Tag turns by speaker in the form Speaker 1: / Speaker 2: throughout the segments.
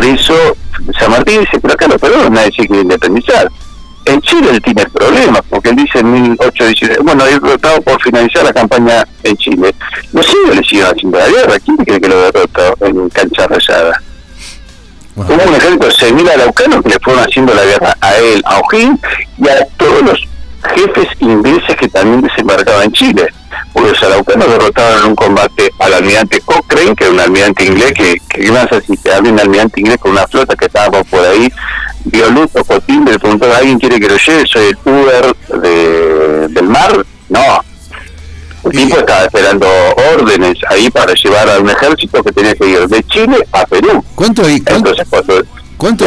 Speaker 1: por eso San Martín dice, pero acá los peruanos nadie se quiere independizar. En Chile él tiene problemas, porque él dice en 1819, bueno, él estaba por finalizar la campaña en Chile. Los indios le siguieron haciendo la guerra. ¿Quién cree que lo derrotó en cancha rayada? Bueno. Hubo un ejército de 6.000 araucanos que le fueron haciendo la guerra a él, a O'Higgins y a todos los jefes ingleses que también desembarcaban en Chile. Porque los araucanos derrotaron en un combate al almirante Cochrane, que era un almirante inglés, que gracias si te habla un almirante inglés con una flota que estaba por ahí, vio luz, tocó timbre, le preguntó, ¿alguien quiere que lo lleve? Soy el Uber del mar. No. El tipo estaba esperando órdenes ahí para llevar a un ejército que tenía que ir de Chile a Perú.
Speaker 2: ¿Cuánto hay?
Speaker 1: Entonces,
Speaker 2: ¿Cuánto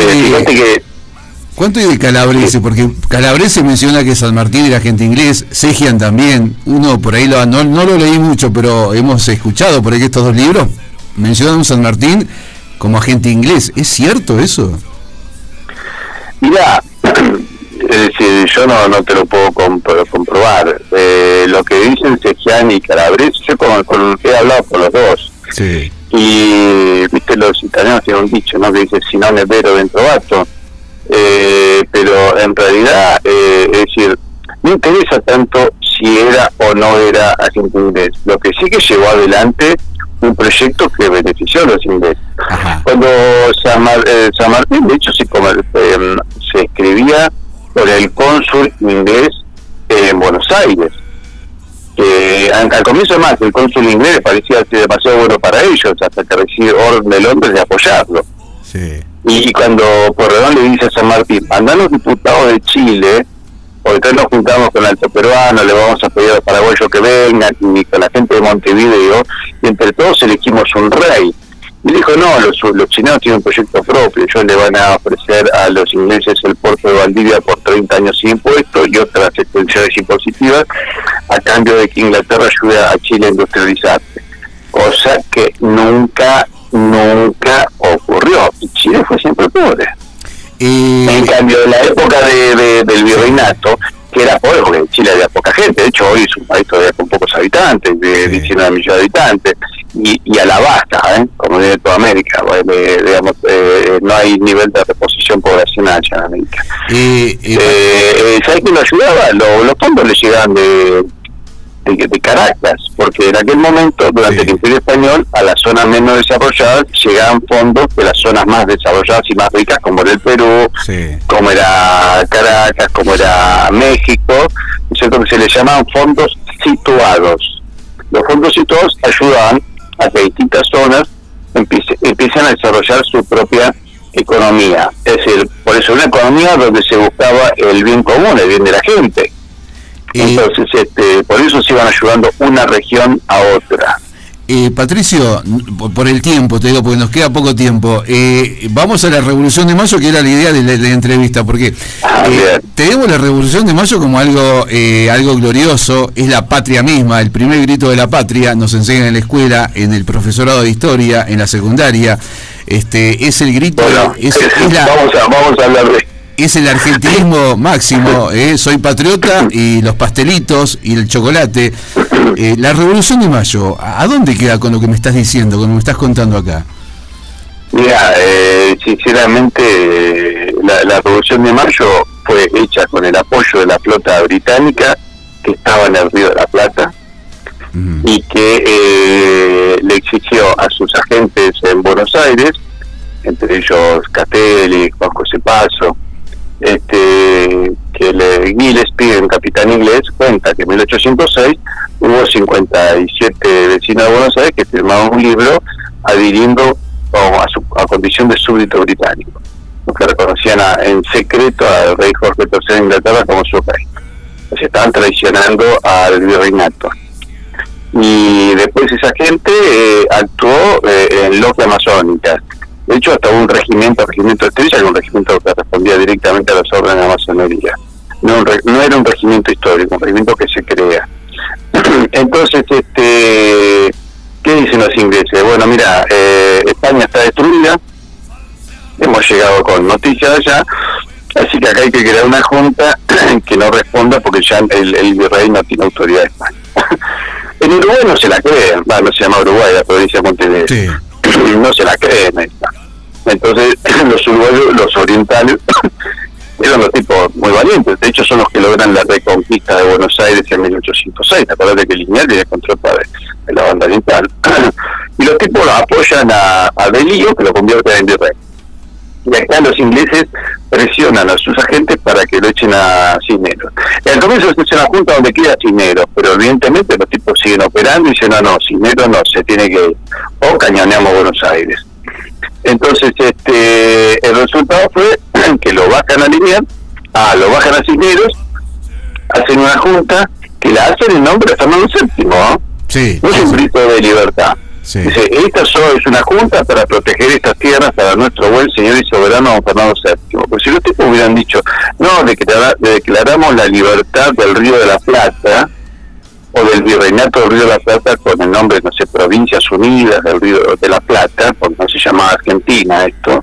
Speaker 2: hay de Calabrese? Porque Calabrese menciona que San Martín era agente inglés, Segian también, uno por ahí no lo leí mucho, pero hemos escuchado por ahí que estos dos libros mencionan a San Martín como agente inglés. ¿Es cierto eso?
Speaker 1: Mirá, es decir, yo no te lo puedo comprobar. Lo que dicen Segian y Calabrese, yo he hablado con los dos.
Speaker 2: Sí.
Speaker 1: Y viste, los italianos tienen un dicho, ¿no?, que dice si non è vero ben trovato. Pero en realidad, es decir, no interesa tanto si era o no era agente inglés. Lo que sí que llevó adelante un proyecto que benefició a los ingleses. Ajá. Cuando San Martín, de hecho, se escribía por el cónsul inglés en Buenos Aires, que al comienzo más el cónsul inglés parecía ser demasiado bueno para ellos, hasta que recibe orden de Londres de apoyarlo.
Speaker 2: Sí.
Speaker 1: Y cuando Porredón le dice a San Martín, mandan los diputados de Chile, porque entonces nos juntamos con el Alto Peruano, le vamos a pedir a los paraguayos que vengan, y con la gente de Montevideo, y entre todos elegimos un rey. Y dijo, no, los chilenos tienen un proyecto propio, ellos le van a ofrecer a los ingleses el puerto de Valdivia por 30 años sin impuestos y otras extensiones impositivas, a cambio de que Inglaterra ayude a Chile a industrializarse. Cosa que nunca ocurrió, y Chile fue siempre pobre. En cambio, en la época del virreinato, que era pobre porque en Chile había poca gente, de hecho hoy es un país todavía con pocos habitantes, de 19 millones de habitantes, y a la baja, como viene toda América, digamos, no hay nivel de reposición poblacional ya en América. ¿Sabes quién lo ayudaba? Los fondos le llegaban de Caracas, porque en aquel momento, durante el Imperio Español, a las zonas menos desarrolladas llegaban fondos de las zonas más desarrolladas y más ricas, como era el Perú, como era Caracas, como era México, ¿cierto?, que se les llamaban fondos situados. Los fondos situados ayudaban a que distintas zonas empiecen a desarrollar su propia economía, es decir, por eso una economía donde se buscaba el bien común, el bien de la gente. Entonces, por eso se iban ayudando una región a otra.
Speaker 2: Patricio, por el tiempo, te digo, porque nos queda poco tiempo, vamos a la Revolución de Mayo, que era la idea de la entrevista, porque tenemos la Revolución de Mayo como algo glorioso, es la patria misma, el primer grito de la patria, nos enseñan en la escuela, en el profesorado de historia, en la secundaria, es el grito,
Speaker 1: bueno, vamos a hablar de...
Speaker 2: Es el argentinismo máximo, soy patriota, y los pastelitos y el chocolate. La Revolución de Mayo, ¿a dónde queda con lo que me estás diciendo, con lo que me estás contando acá?
Speaker 1: Mira, sinceramente, la Revolución de Mayo fue hecha con el apoyo de la flota británica que estaba en el Río de la Plata y que le exigió a sus agentes en Buenos Aires, entre ellos Castelli, Juan José Paso, que Gillespie, un capitán inglés, cuenta que en 1806 hubo 57 vecinos de Buenos Aires que firmaron un libro adhiriendo a condición de súbdito británico, que reconocían en secreto al rey Jorge III de Inglaterra como su rey. O sea, estaban traicionando al virreinato. Y después esa gente actuó en logia masónica. De hecho, hasta hubo un regimiento estrella, que un regimiento que respondía directamente a las órdenes de la masonería. No era un regimiento histórico, un regimiento que se crea. Entonces, ¿qué dicen los ingleses? Bueno, mira, España está destruida, hemos llegado con noticias allá, así que acá hay que crear una junta que no responda porque ya el virrey no tiene autoridad de España. En Uruguay no se la creen, no se llama Uruguay, la provincia de Montevideo. Sí. No se la creen esta. Entonces los uruguayos, los orientales, eran los tipos muy valientes. De hecho, son los que logran la reconquista de Buenos Aires en 1806. ¿Te acuerdas de que Liniers tiene control de la banda oriental? Y los tipos apoyan a Belío, que lo convierte en virrey. Y acá los ingleses presionan a sus agentes para que lo echen a Cisneros. Al comienzo se echa una junta donde queda Cisneros, pero evidentemente los tipos siguen operando y dicen, no, Cisneros no, se tiene que ir. O cañoneamos Buenos Aires. Entonces, el resultado fue que lo bajan a Liniers, lo bajan a Cisneros, hacen una junta que la hacen en nombre de Fernando VII, ¿no?
Speaker 2: Sí,
Speaker 1: no es un grito de libertad.
Speaker 2: Sí.
Speaker 1: Dice, esta solo es una junta para proteger estas tierras para nuestro buen señor y soberano don Fernando VII. Pues si los tipos hubieran dicho, no, declaramos la libertad del Río de la Plata, o del virreinato del Río de la Plata con el nombre, no sé, Provincias Unidas del Río de la Plata, porque no se llamaba Argentina esto,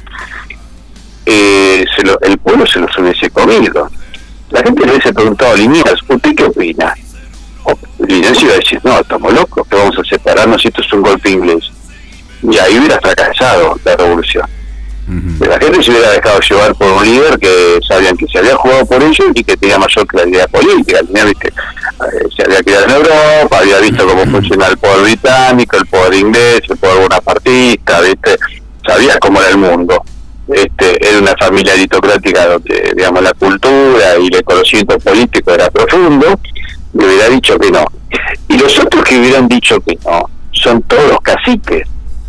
Speaker 1: el pueblo se los hubiese comido. La gente le hubiese preguntado a Liniers, ¿usted qué opina? Liniers iba a decir, no, estamos locos, que vamos a separarnos, esto es un golpe inglés. Y ahí hubiera fracasado la revolución. La gente se hubiera dejado llevar por un líder que sabían que se había jugado por ellos y que tenía mayor claridad política. Se había criado en Europa, había visto cómo funcionaba el poder británico, el poder inglés, el poder bonapartista, ¿viste? Sabía cómo era el mundo. Era una familia aristocrática donde, digamos, la cultura y el conocimiento político era profundo, y hubiera dicho que no. Y los otros que hubieran dicho que no son todos los caciques,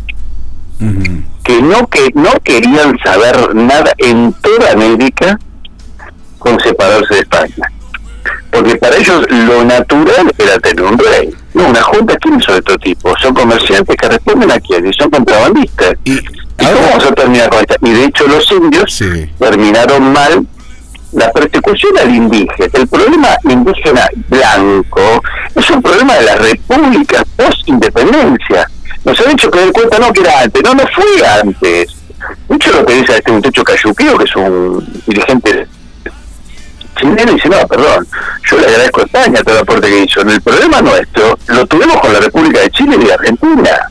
Speaker 1: que no querían saber nada en toda América con separarse de España, porque para ellos lo natural era tener un rey. No, una junta, ¿quiénes son estos tipos? Son comerciantes que responden a quién, y son contrabandistas. ¿Y cómo vamos a terminar con esta? Y de hecho los indios terminaron mal. La persecución al indígena, el problema indígena blanco, es un problema de las repúblicas post-independencia. Nos han hecho que den cuenta, no, que era antes. No fue antes. Mucho lo que dice este muchacho Cayuqueo, que es un dirigente chileno, y dice, no, perdón, yo le agradezco a España todo el aporte que hizo. El problema nuestro lo tuvimos con la República de Chile y de Argentina.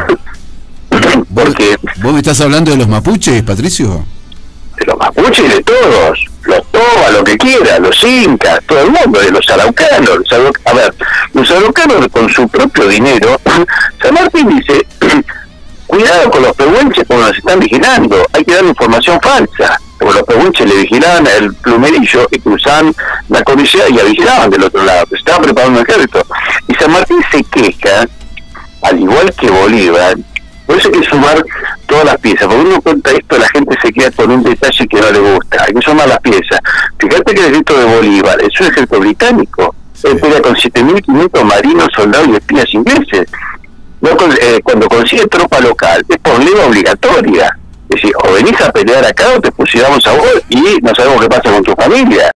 Speaker 1: Porque
Speaker 2: ¿Vos me estás hablando de los mapuches, Patricio?
Speaker 1: De los mapuches y de todos, los toba, lo que quiera, los incas, todo el mundo, de los araucanos. Los araucanos con su propio dinero. San Martín dice, cuidado con los pehuenches porque nos están vigilando, hay que dar información falsa, porque los pehuenches le vigilaban el plumerillo y cruzaban la cordillera y la vigilaban del otro lado, se estaba preparando un ejército. Y San Martín se queja, al igual que Bolívar. Por eso hay que sumar todas las piezas, porque uno cuenta esto, la gente se queda con un detalle que no le gusta, hay que sumar las piezas. Fíjate que el ejército de Bolívar es un ejército británico, él pelea con 7.500 marinos, soldados y espías ingleses. Cuando consigue tropa local, es por ley obligatoria, es decir, o venís a pelear acá o te fusilamos a vos y no sabemos qué pasa con tu familia.